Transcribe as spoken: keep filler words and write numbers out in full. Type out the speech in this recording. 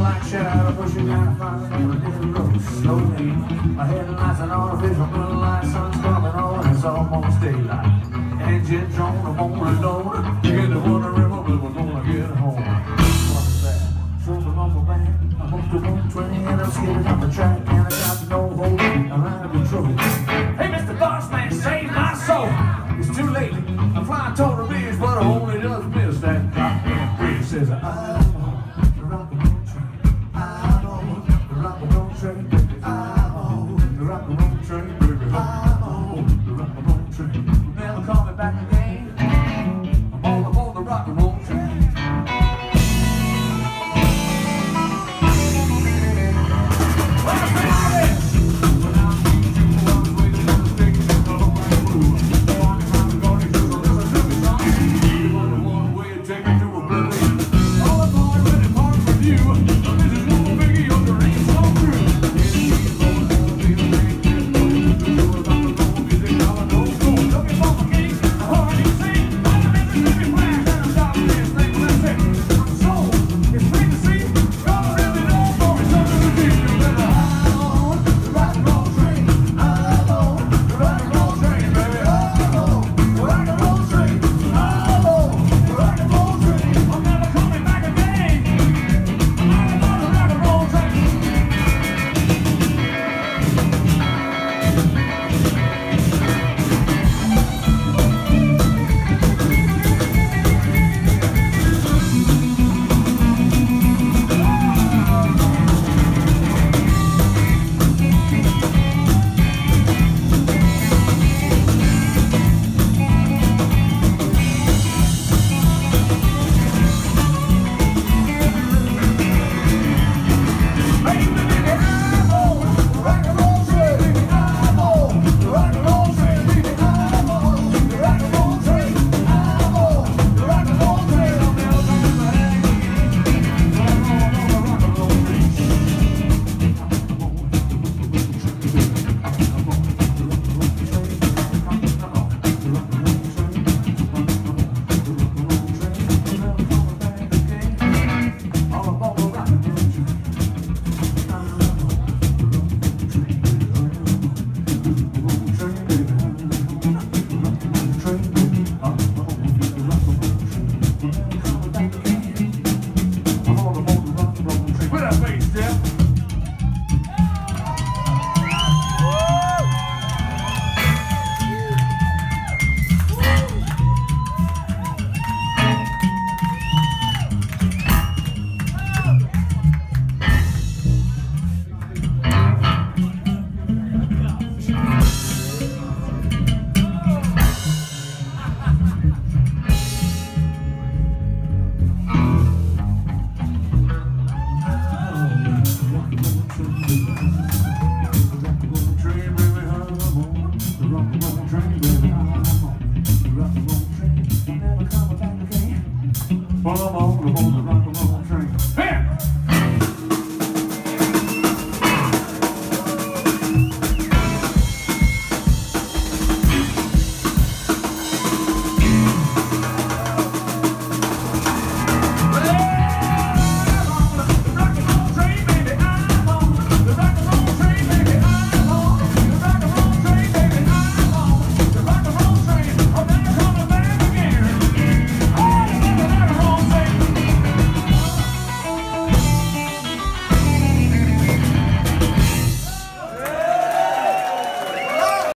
like shadow, pushing out front on the little road slowly. My headlights and artificial moonlight, sun's coming on, it's almost daylight. Engine on, I'm on the load. You get to wonder if we're gonna get home. What's that? Stroke of my band. I'm up to one twenty and I'm skidding up the track, and I got no hold. I'm out of control. Hey, Mister Boss Man, save my soul. It's too late. I'm flying toward the ridge, but I only just missed that goddamn bridge. Says I.